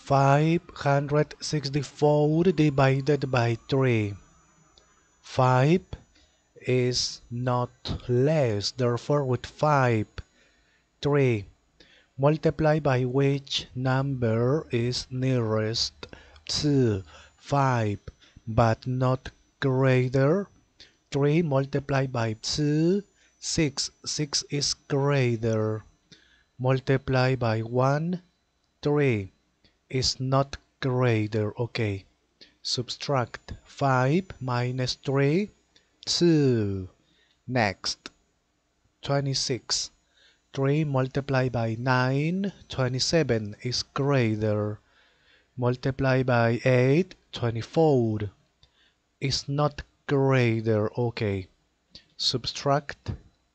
564 divided by 3. 5 is not less, therefore with 5. 3. Multiply by which number is nearest to 5 but not greater. 3 multiplied by 2, 6. 6 is greater. Multiply by 1, 3 is not greater. Okay. Subtract 5 minus 3, 2. Next, 26. 3 multiplied by 9, 27 is greater. Multiply by 8, 24 is not greater. Okay. Subtract.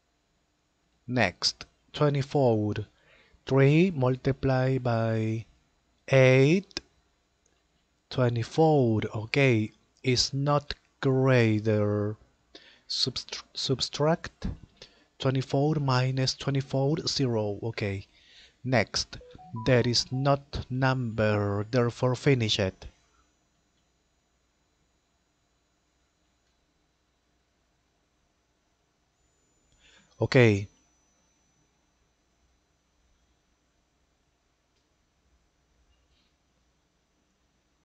Next, 24. 3 multiplied by 8, 24. Okay. Is not greater. Subtract 24 minus 24, 0. Okay. Next, there is not number, therefore finish it. Okay,